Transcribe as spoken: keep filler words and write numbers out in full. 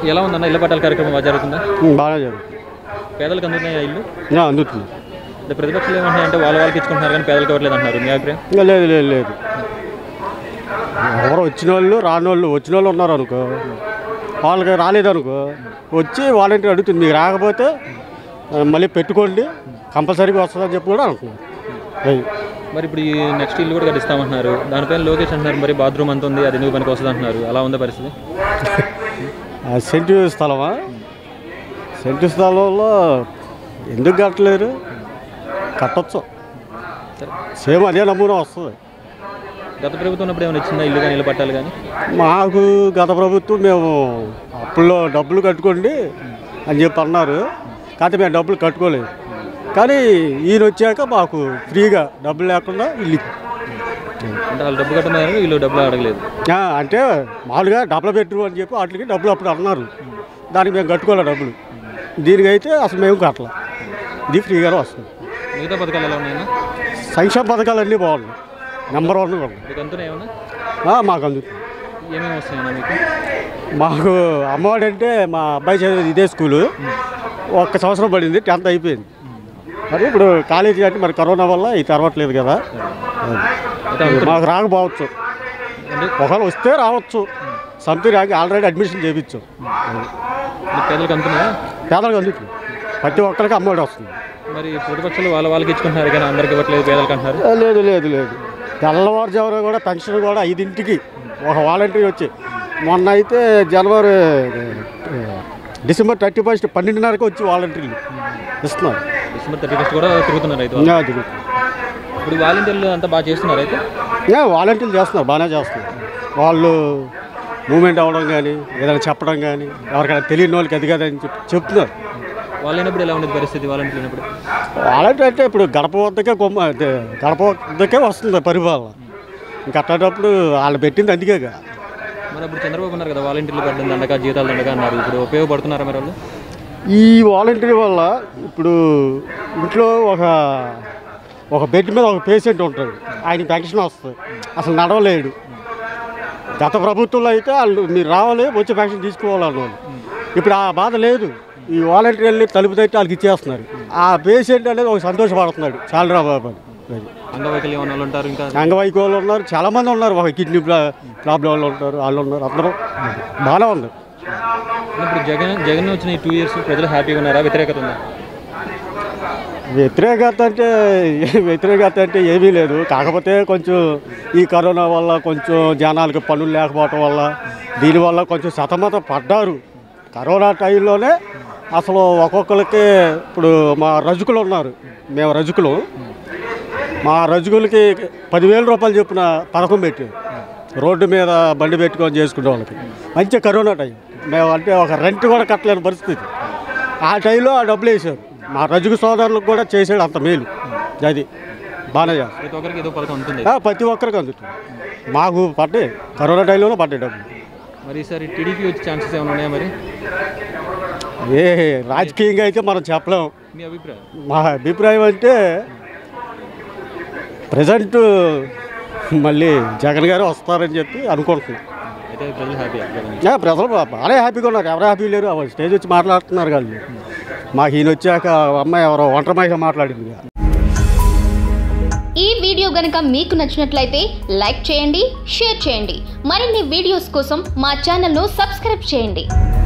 ఎలా ఉందన్న ఇళ్ళ పట్టాల కార్యక్రమం బాగా జరుగుతుందా? బాగా జరుగుతుంది. పేదలకు అందుతున్నాయా ఇల్లు? అందుతుంది. ప్రతిపక్షాలు ఏమంటున్నాయి అంటే వాళ్ళ వాళ్ళకి ఇచ్చుకుంటున్నారు కానీ పేదలకు ఇవ్వట్లేదు అంటున్నారు. మీ అభిప్రాయం? ఇంకా లేదు లేదు లేదు ఎవరు వచ్చిన వాళ్ళు రాని వాళ్ళు వచ్చిన వాళ్ళు ఉన్నారు అనుకో, వాళ్ళకి రాలేదనుకో వచ్చి వాలంటీర్ అడుగుతుంది మీకు రాకపోతే మళ్ళీ పెట్టుకోండి కంపల్సరీగా వస్తుందని చెప్పి కూడా అనుకున్నారు. మరి ఇప్పుడు ఈ నెక్స్ట్ ఇల్లు కూడా కట్టిస్తామంటున్నారు, దానిపైన లోకేష్ అంటున్నారు మరి బాత్రూమ్ అంత ఉంది అది ఎందుకు పనికి వస్తుంది అంటున్నారు. అలా ఉందా పరిస్థితి? సెంటు స్థలమా? సెంటు స్థలంలో ఎందుకు కట్టలేరు? కట్టచ్చు, సేమ్ అదే నమూనా వస్తుంది. గత ప్రభుత్వం ఉన్నప్పుడు ఏమైనా ఇచ్చిందా ఇల్లు కానీ ఇల్లు పట్టాలి కానీ? మాకు గత ప్రభుత్వం మేము అప్పుల్లో డబ్బులు కట్టుకోండి అని చెప్పి అన్నారు, కాకపోతే మేము డబ్బులు కట్టుకోలేదు. కానీ ఈయన వచ్చాక మాకు ఫ్రీగా డబ్బులు లేకుండా ఇల్లు. అంటే వాళ్ళు డబ్బు కట్టున్నారు, వీళ్ళు డబ్బులు అడగలేదు. అంటే మామూలుగా డబ్బులు పెట్టరు అని చెప్పి వాటికి డబ్బులు అప్పుడు అన్నారు, దానికి మేము కట్టుకోవాలి డబ్బులు. దీనికైతే అసలు మేము కట్టలే, ఇది ఫ్రీగానే వస్తుంది. మిగతా పథకాలు ఎలా ఉన్నాయన్నా? సంక్షేమ పథకాలు అన్నీ బాగున్నాయి, నెంబర్ వన్ ఉన్నాయి. మీకు అందుతున్నాయి ఏమన్నా? మాకు అందుతుంది. ఏమేమి వస్తాయన్నా మీకు? మాకు అమ్మఒడి అంటే మా అబ్బాయి చదివేది ఇదే స్కూలు, ఒక్క సంవత్సరం పడింది, టెన్త్ అయిపోయింది. మరి ఇప్పుడు కాలేజీ అంటే మరి కరోనా వల్ల ఇది తెరవట్లేదు కదా, మాకు రాకపోవచ్చు. ఒకవేళ వస్తే రావచ్చు, సంథింగ్ రాకి ఆల్రెడీ అడ్మిషన్ చేయించాం. పేదలకు అందుతున్నాయా? పేదలకు అందుతుంది, ప్రతి ఒక్కరికి అమ్మఒడి వస్తుంది. మరి ప్రతిపక్షాలు వాళ్ళ వాళ్ళకి ఇచ్చుకుంటున్నారు కానీ అందరికి ఇవ్వట్లేదు పేదలకు అంటున్నారు. లేదు లేదు లేదు తెల్లవారుజామున కూడా పెన్షన్ కూడా ఐదింటికి ఒక వాలంటీర్ వచ్చి, మొన్న అయితే జనవరి డిసెంబర్ థర్టీ ఫస్ట్ పన్నెండున్నరకు వచ్చి వాలంటీర్లు ఇస్తున్నారు. డిసెంబర్ థర్టీ ఫస్ట్ కూడా తిరుగుతున్నారు అయితే. ఇప్పుడు వాలంటీర్లు అంతా బాగా చేస్తున్నారు అయితే? వాలంటీర్లు చేస్తున్నారు, బాగానే చేస్తున్నారు. వాళ్ళు మూమెంట్ అవ్వడం కానీ ఏదైనా చెప్పడం కానీ ఎవరికైనా తెలియని వాళ్ళకి అది కాదని చెప్పి చెప్తున్నారు. వాళ్ళైనప్పుడు ఎలా ఉండేది పరిస్థితి? వాలంటీర్ అయినప్పుడు వాలంటీర్ అంటే ఇప్పుడు గడప వద్దకే కొమ్మ గడప వద్దకే వస్తుంది పరిపాలన, ఇంకా అట్టేటప్పుడు వాళ్ళు పెట్టింది అందుకేగా. మరి ఇప్పుడు చంద్రబాబు ఉన్నారు కదా, వాలంటీర్లు పెట్టింది దండగా జీతాలు దండగా అన్నారు, ఇప్పుడు ఉపయోగపడుతున్నారా మరి వాళ్ళు? ఈ వాలంటీర్ వల్ల ఇప్పుడు ఇంట్లో ఒక ఒక బెడ్ మీద ఒక పేషెంట్ ఉంటాడు, ఆయన పెన్షన్ వస్తుంది, అసలు నడవలేడు. గత ప్రభుత్వంలో అయితే వాళ్ళు మీరు రావాలి వచ్చి పెన్షన్ తీసుకోవాలన్న వాళ్ళు, ఇప్పుడు ఆ బాధ లేదు. ఈ వాలంటీర్ వెళ్ళి తలుపు తట్టి వాళ్ళకి ఇచ్చేస్తున్నారు. ఆ పేషెంట్ అనేది ఒక సంతోషపడుతున్నాడు చాలా బాబు. అంగవైకల్యం ఉన్న వాళ్ళు ఉంటారు, ఇంకా అంగవైకల్యం ఉన్నారు, చాలామంది ఉన్నారు, ఒక కిడ్నీ ప్రాబ్లం వాళ్ళు ఉంటారు, వాళ్ళు ఉన్నారు, అందరూ బాగానే ఉంది. ఇప్పుడు జగన్ జగన్ వచ్చిన ఈ టూ ఇయర్స్ ప్రజలు హ్యాపీగా ఉన్నారా? వ్యతిరేకత ఉందా? వ్యతిరేకత అంటే వ్యతిరేకత అంటే ఏమీ లేదు, కాకపోతే కొంచెం ఈ కరోనా వల్ల కొంచెం జనాలకు పనులు లేకపోవటం వల్ల దీనివల్ల కొంచెం సతమత పడ్డారు. కరోనా టైంలోనే అసలు ఒక్కొక్కరికి ఇప్పుడు మా రజకులు ఉన్నారు, మేము రజకులు, మా రజకులకి పదివేల రూపాయలు చొప్పున పథకం పెట్టి రోడ్డు మీద బండి పెట్టుకొని చేసుకునే వాళ్ళకి మంచి కరోనా టైం, మేము అంటే ఒక రెంట్ కూడా కట్టలేని పరిస్థితి. ఆ టైంలో ఆ డబ్బులు వేసారు, మా రజకు సోదరులకు కూడా చేసాడు అంత మేలు. అది బాగానే ప్రతి ఒక్కరికి ఏదో పథకం ఉంటుంది, ప్రతి ఒక్కరికి అందుతుంది. మాకు పడ్డాయి కరోనా టైంలోనే పడ్డాయి డబ్బులు. మరి ఈసారి టీడీపీ వచ్చే ఛాన్సెస్ ఏమైనా ఉన్నాయా? మరి ఏ రాజకీయంగా అయితే మనం చెప్పలేము. మీ అభిప్రాయం? మా అభిప్రాయం అంటే ప్రజెంట్ మళ్ళీ జగన్ గారు వస్తారని చెప్పి అనుకుంటున్నాం. అయితే ప్రజలు హ్యాపీ? ప్రజలు బాగానే హ్యాపీగా ఉన్నారు, ఎవరు హ్యాపీ లేరు. స్టేజ్ వచ్చి మాట్లాడుతున్నారు కానీ మాకు ఈయన వచ్చాక అమ్మాయి ఎవరో ఒంటరి మహిళ మాట్లాడింది. ఈ వీడియో గనుక మీకు నచ్చినట్లయితే లైక్ చేయండి, షేర్ చేయండి. మరిన్ని వీడియోస్ కోసం మా ఛానల్ను సబ్స్క్రైబ్ చేయండి.